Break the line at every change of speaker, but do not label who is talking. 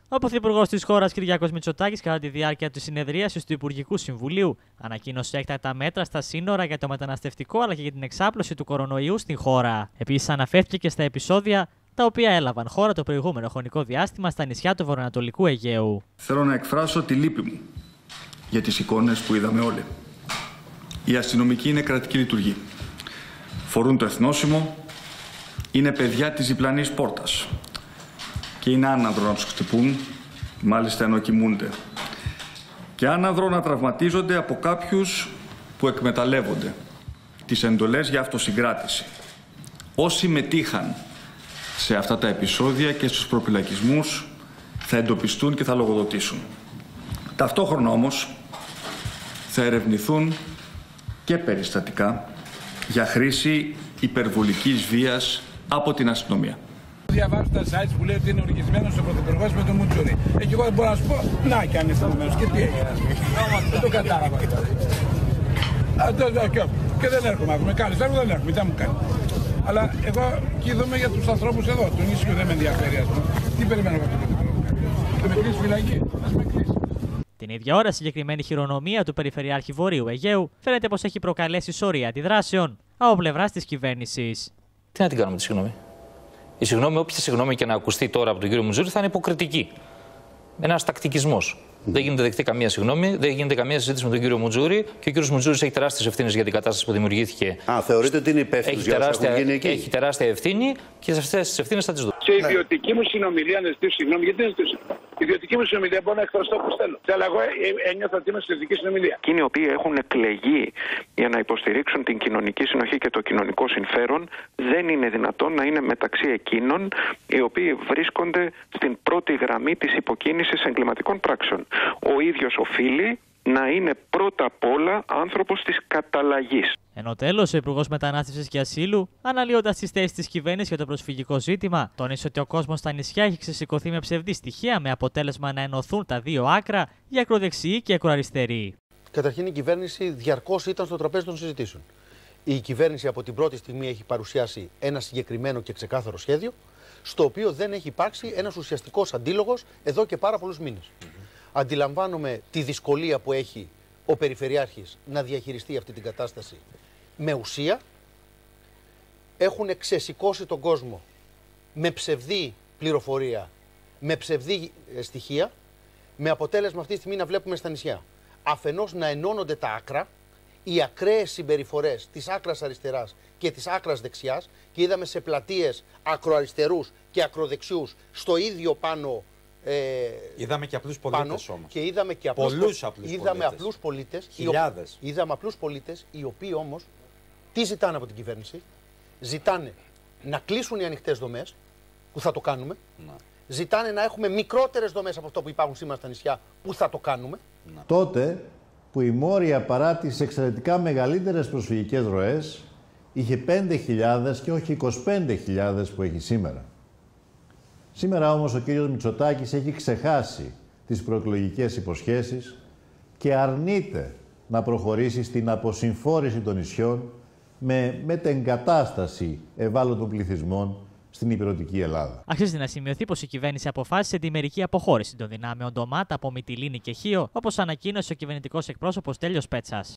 Ο Πρωθυπουργός της χώρας Κυριάκος Μητσοτάκης, κατά τη διάρκεια της συνεδρίασης του Υπουργικού Συμβουλίου, ανακοίνωσε έκτακτα μέτρα στα σύνορα για το μεταναστευτικό αλλά και για την εξάπλωση του κορονοϊού στην χώρα. Επίσης, αναφέρθηκε και στα επεισόδια τα οποία έλαβαν χώρα το προηγούμενο χρονικό διάστημα στα νησιά του βορειοανατολικού Αιγαίου.
Θέλω να εκφράσω τη λύπη μου για τις εικόνες που είδαμε όλοι. Οι αστυνομικοί είναι κρατική λειτουργή. Φορούν το εθνόσημο, είναι παιδιά της διπλανής πόρτας. Και είναι άναδρο να τους χτυπούν, μάλιστα ενώ κοιμούνται. Και άναδρο να τραυματίζονται από κάποιους που εκμεταλλεύονται τις εντολές για αυτοσυγκράτηση. Όσοι μετήχαν σε αυτά τα επεισόδια και στους προπυλακισμούς θα εντοπιστούν και θα λογοδοτήσουν. Ταυτόχρονα όμως θα ερευνηθούν και περιστατικά για χρήση υπερβολικής βίας από την αστυνομία.
Διαβάζω τα sites που λέει ότι είναι οργισμένος ο Πρωθυπουργός με το Μουτσούρι. Και εγώ μπορώ να σου πω, να κι αν είναι σταθμένος και τι έγινε. Δεν το κατάλαβα. Και δεν έρχομαι, με κάνεις, δεν έρχομαι, μετά μου κάνει. Αλλά εγώ κοίταμε για τους ανθρώπους εδώ, του νησιού δεν με ενδιαφέρει, ας πούμε. Τι περιμένω από τον Πρωθυπουργό. Θα με κλείσει φυλακή, ας με κλείσει.
Την ίδια ώρα, συγκεκριμένη χειρονομία του Περιφερειάρχη Βορείου Αιγαίου φαίνεται πως έχει προκαλέσει σωρία αντιδράσεων από πλευράς της κυβέρνησης.
Τι να την κάνουμε τη συγγνώμη. Η συγγνώμη, όποια συγγνώμη και να ακουστεί τώρα από τον κύριο Μουτζούρη, θα είναι υποκριτική. Ένας τακτικισμός. Δεν γίνεται δεκτή καμία συγγνώμη, δεν γίνεται καμία συζήτηση με τον κύριο Μουτζούρη και ο κύριος Μουτζούρης έχει τεράστιες ευθύνες για την κατάσταση που δημιουργήθηκε.
Θεωρείτε ότι είναι υπεύθυνος για όσα έχουν γίνει εκεί.
Έχει τεράστια ευθύνη και σε αυτές τις ευθύνες θα τις δω.
Σε ιδιωτική μου συνομιλία να ζητήσω συγγνώμη, γιατί δεν ζητήσω. Η ιδιωτική μου συνομιλία μπορώ να εκφραστώ όπως θέλω. Αλλά εγώ ένιωθα ότι είμαι σε ιδιωτική συνομιλία.
Εκείνοι οι οποίοι έχουν εκλεγεί για να υποστηρίξουν την κοινωνική συνοχή και το κοινωνικό συμφέρον, δεν είναι δυνατόν να είναι μεταξύ εκείνων οι οποίοι βρίσκονται στην πρώτη γραμμή της υποκίνησης εγκληματικών πράξεων. Ο ίδιος οφείλει να είναι πρώτα απ' όλα άνθρωπος της καταλλαγής.
Ενώ τέλος, ο Υπουργός Μετανάστευσης και Ασύλου, αναλύοντας τις θέσεις της κυβέρνησης για το προσφυγικό ζήτημα, τόνισε ότι ο κόσμος στα νησιά έχει ξεσηκωθεί με ψευδή στοιχεία, με αποτέλεσμα να ενωθούν τα δύο άκρα, η ακροδεξιή και η ακροαριστερή.
Καταρχήν, η κυβέρνηση διαρκώς ήταν στο τραπέζι των συζητήσεων. Η κυβέρνηση από την πρώτη στιγμή έχει παρουσιάσει ένα συγκεκριμένο και ξεκάθαρο σχέδιο, στο οποίο δεν έχει υπάρξει ένας ουσιαστικός αντίλογος εδώ και πάρα πολλούς μήνες. Αντιλαμβάνομαι τη δυσκολία που έχει ο Περιφερειάρχης να διαχειριστεί αυτή την κατάσταση με ουσία. Έχουν ξεσηκώσει τον κόσμο με ψευδή πληροφορία, με ψευδή στοιχεία, με αποτέλεσμα αυτή τη στιγμή να βλέπουμε στα νησιά αφενός να ενώνονται τα άκρα, οι ακραίες συμπεριφορές της άκρας αριστεράς και της άκρας δεξιάς, και είδαμε σε πλατείες ακροαριστερούς και ακροδεξιούς στο ίδιο πάνω.
Είδαμε και απλούς πολίτες όμως.
Και είδαμε και απλούς πολίτες.
Χιλιάδες.
Είδαμε απλούς πολίτες οι οποίοι όμως τι ζητάνε από την κυβέρνηση? Ζητάνε να κλείσουν οι ανοιχτές δομές, που θα το κάνουμε. Ζητάνε να έχουμε μικρότερες δομές από αυτό που υπάρχουν σήμερα στα νησιά, που θα το κάνουμε.
Τότε που η Μόρια, παρά τις εξαιρετικά μεγαλύτερες προσφυγικές ροές, είχε 5.000 και όχι 25.000 που έχει σήμερα. Σήμερα όμως ο κύριος Μητσοτάκης έχει ξεχάσει τις προεκλογικές υποσχέσεις και αρνείται να προχωρήσει στην αποσυμφόρηση των νησιών με μετεγκατάσταση ευάλωτων πληθυσμών στην ηπειρωτική Ελλάδα.
Αξίζει να σημειωθεί πως η κυβέρνηση αποφάσισε τη μερική αποχώρηση των δυνάμεων Ντομάτα από Μυτιλήνη και Χίο, όπως ανακοίνωσε ο κυβερνητικός εκπρόσωπος Τέλειος Πέτσας.